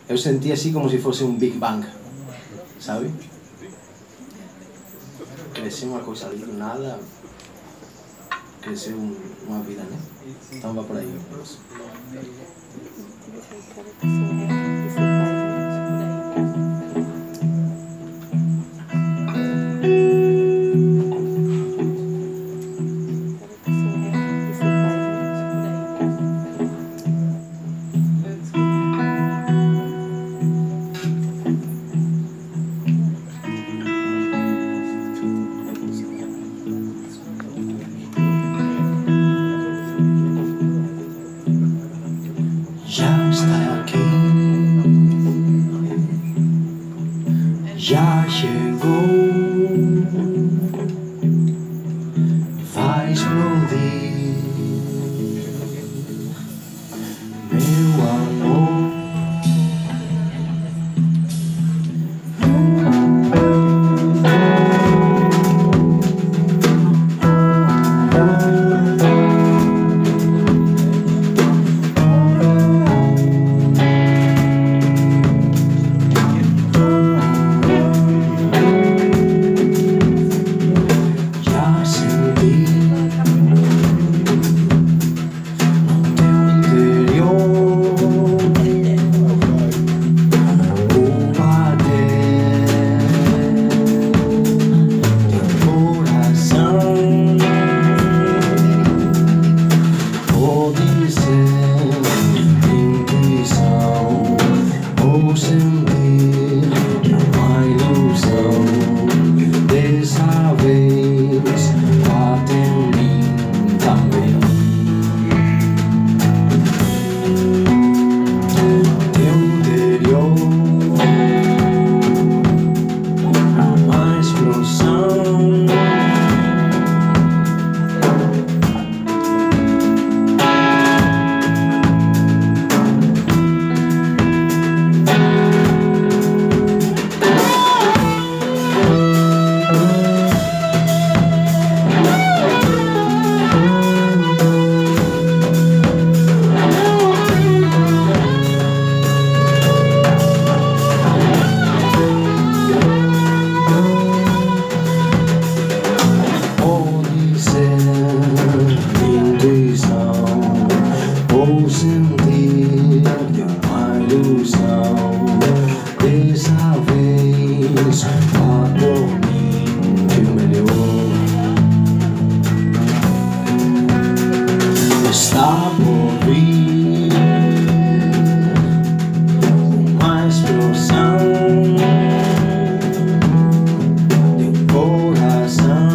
Eu sentí así como se fose un Big Bang, sabe? Creceu unha cousa ali do nada, creceu unha vida, né? Então va por aí. Já está aqui, já chegou, vai explodir, meu amor. Vou sentir uma ilusão. Dessa vez vá dormir melhor. Está por vir uma explosão de um coração.